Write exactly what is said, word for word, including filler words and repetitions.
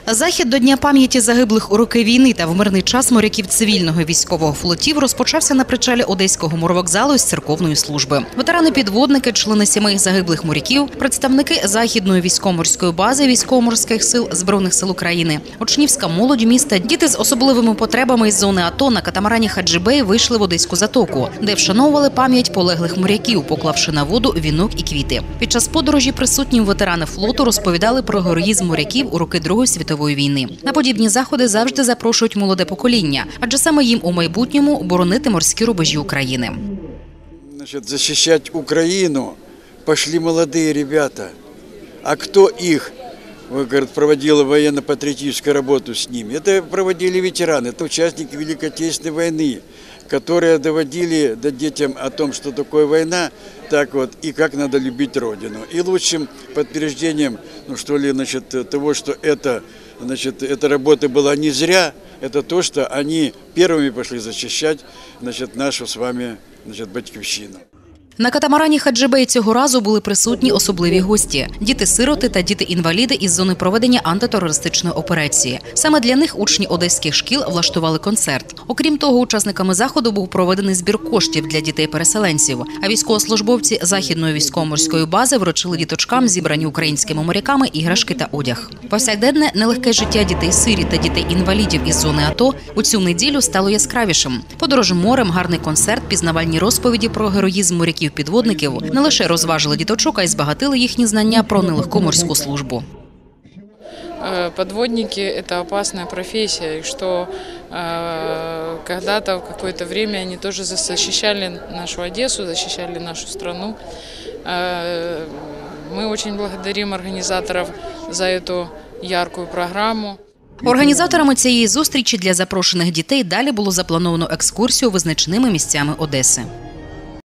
Захід до Дня пам'яті загиблих у роки війни та в мирний час моряків цивільного військового флотів розпочався на причалі Одеського морвокзалу з церковної служби. Ветерани-підводники, члени сімей загиблих моряків, представники Західної військово-морської бази військово-морських сил Збройних сил України, учнівська молодь міста, діти з особливими потребами із зони АТО на катамарані Хаджибей вийшли в Одеську затоку, де вшановували пам'ять полеглих моряків, поклавши на воду вінок і квіти. Під час подорожі присутні ветерани флоту розповідали про героїзм моряків у роки Другої світової війни. На подібні заходи завжди запрошують молоде покоління, адже саме їм у майбутньому боронити морські рубежі України. Значит, защищать Украину пошли молодые ребята. А кто их, говорит, проводил военно-патриотическую работу с ними? Это проводили ветераны, это участники Великой Отечественной войны, которые доводили до детям о том, что такое война, так вот, и как надо любить Родину. И лучшим подтверждением, ну что ли, значит, того, что это, значит, эта работа была не зря, это то, что они первыми пошли защищать, значит, нашу с вами, значит, батьківщину. На катамарані Хаджибей цього разу були присутні особливі гості – діти-сироти та діти-інваліди із зони проведення антитерористичної операції. Саме для них учні одеських шкіл влаштували концерт. Окрім того, учасниками заходу був проведений збір коштів для дітей-переселенців, а військовослужбовці Західної військово-морської бази вручили діточкам, зібрані українськими моряками, іграшки та одяг. Повсякденне нелегке життя дітей-сиріт та дітей-інвалідів із зони АТО у цю неділю стало яскравішим. Подорожі морем, гарний концерт, пізнавальні розповіді про героїзм моряків підводників не лише розважили діточок, а й збагатили їхні знання про нелегку морську службу. Подводники – это опасная профессия, и что э, когда-то, в какое-то время они тоже защищали нашу Одессу, защищали нашу страну. Э, мы очень благодарим организаторов за эту яркую программу. Організаторами цієї зустрічі для запрошених дітей далі було заплановано екскурсію визначними місцями Одеси.